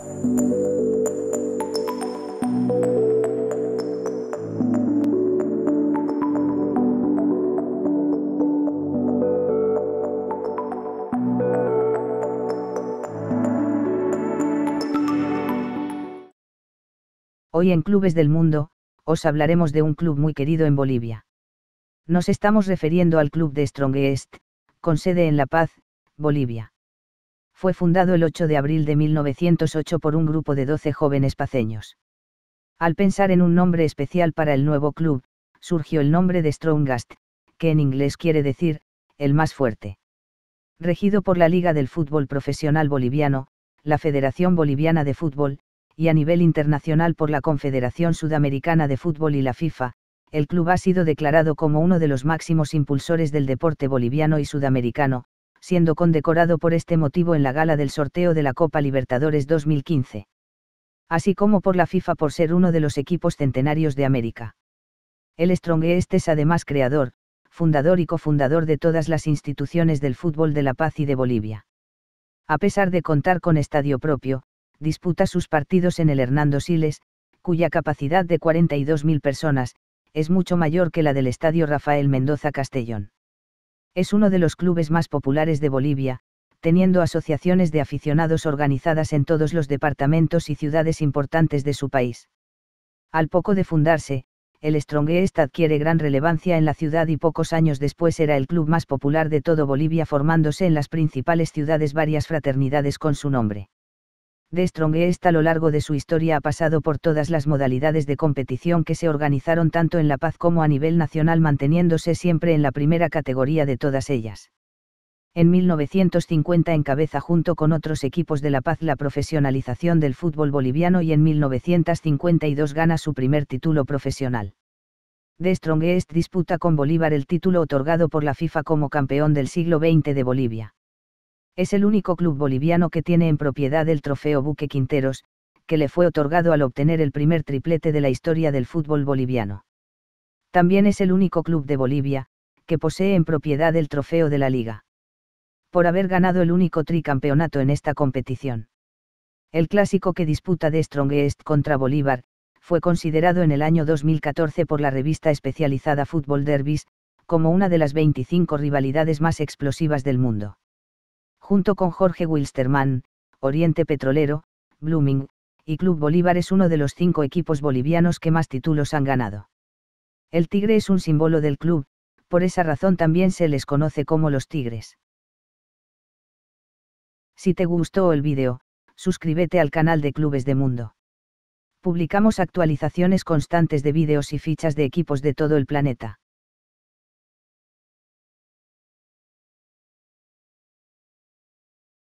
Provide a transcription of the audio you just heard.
Hoy en Clubes del Mundo, os hablaremos de un club muy querido en Bolivia. Nos estamos refiriendo al club de Strongest, con sede en La Paz, Bolivia. Fue fundado el 8 de abril de 1908 por un grupo de 12 jóvenes paceños. Al pensar en un nombre especial para el nuevo club, surgió el nombre de Strongest, que en inglés quiere decir, el más fuerte. Regido por la Liga del Fútbol Profesional Boliviano, la Federación Boliviana de Fútbol, y a nivel internacional por la Confederación Sudamericana de Fútbol y la FIFA, el club ha sido declarado como uno de los máximos impulsores del deporte boliviano y sudamericano, siendo condecorado por este motivo en la gala del sorteo de la Copa Libertadores 2015. Así como por la FIFA por ser uno de los equipos centenarios de América. El Strongest es además creador, fundador y cofundador de todas las instituciones del fútbol de La Paz y de Bolivia. A pesar de contar con estadio propio, disputa sus partidos en el Hernando Siles, cuya capacidad de 42.000 personas, es mucho mayor que la del Estadio Rafael Mendoza Castellón. Es uno de los clubes más populares de Bolivia, teniendo asociaciones de aficionados organizadas en todos los departamentos y ciudades importantes de su país. Al poco de fundarse, el Strongest adquiere gran relevancia en la ciudad y pocos años después era el club más popular de todo Bolivia, formándose en las principales ciudades varias fraternidades con su nombre. De Strongest a lo largo de su historia ha pasado por todas las modalidades de competición que se organizaron tanto en La Paz como a nivel nacional, manteniéndose siempre en la primera categoría de todas ellas. En 1950 encabeza junto con otros equipos de La Paz la profesionalización del fútbol boliviano y en 1952 gana su primer título profesional. De Strongest disputa con Bolívar el título otorgado por la FIFA como campeón del siglo XX de Bolivia. Es el único club boliviano que tiene en propiedad el trofeo Buque Quinteros, que le fue otorgado al obtener el primer triplete de la historia del fútbol boliviano. También es el único club de Bolivia, que posee en propiedad el trofeo de la Liga. Por haber ganado el único tricampeonato en esta competición. El clásico que disputa de Strongest contra Bolívar, fue considerado en el año 2014 por la revista especializada Fútbol Derbys, como una de las 25 rivalidades más explosivas del mundo. Junto con Jorge Wilstermann, Oriente Petrolero, Blooming, y Club Bolívar es uno de los 5 equipos bolivianos que más títulos han ganado. El tigre es un símbolo del club, por esa razón también se les conoce como los Tigres. Si te gustó el vídeo, suscríbete al canal de Clubes de Mundo. Publicamos actualizaciones constantes de vídeos y fichas de equipos de todo el planeta.